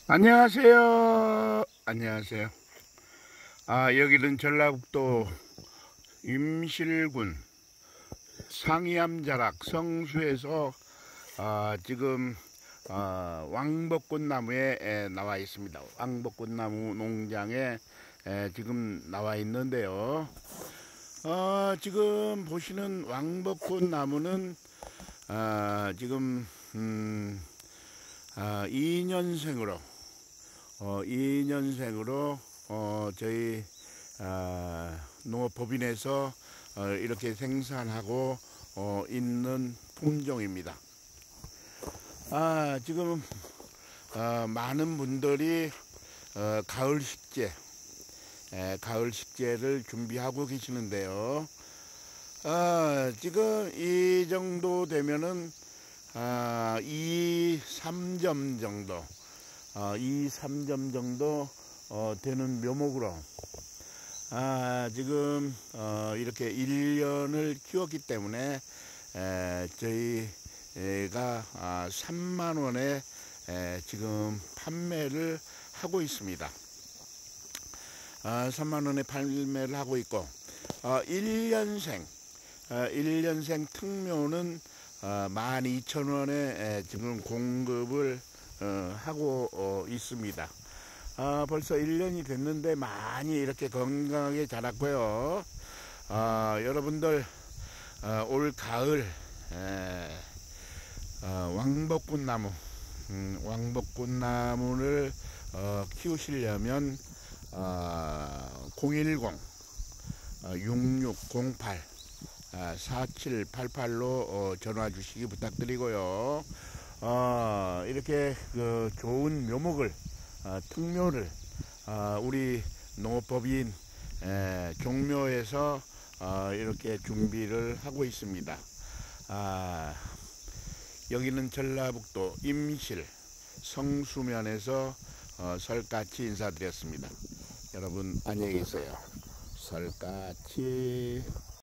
안녕하세요. 안녕하세요. 여기는 전라북도 임실군 상이암자락 성수에서 지금 왕벚꽃나무에 나와 있습니다. 왕벚꽃나무 농장에 지금 나와 있는데요. 지금 보시는 왕벚꽃나무는 지금 2년생으로 저희 농업법인에서 이렇게 생산하고 있는 품종입니다. 지금 많은 분들이 가을 식재를 준비하고 계시는데요. 지금 이 정도 되면은 2~3점 정도 2~3점 정도 되는 묘목으로 지금 이렇게 1년을 키웠기 때문에 저희가 3만원에 지금 판매를 하고 있습니다. 3만원에 판매를 하고 있고 1년생 특묘는 12,000원에 지금 공급을 하고 있습니다. 벌써 1년이 됐는데 많이 이렇게 건강하게 자랐고요. 여러분들 올 가을 왕벚꽃나무를 키우시려면 010-6608 4788로 전화 주시기 부탁드리고요. 이렇게 좋은 묘목을 특묘를 우리 농업법인 종묘에서 이렇게 준비를 하고 있습니다. 여기는 전라북도 임실 성수면에서 설까치 인사드렸습니다. 여러분 안녕히 계세요. 설까치.